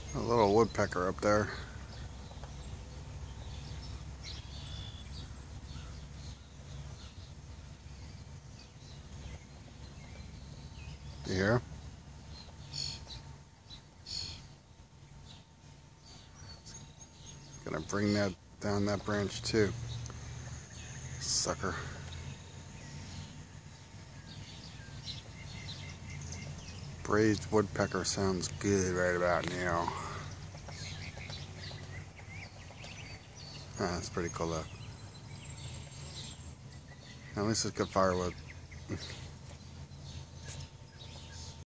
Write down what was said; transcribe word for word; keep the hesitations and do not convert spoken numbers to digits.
A little woodpecker up there. You hear? Gonna bring that down that branch too. Sucker. Braised woodpecker sounds good right about now. Ah, that's pretty cool though. At least it's good firewood.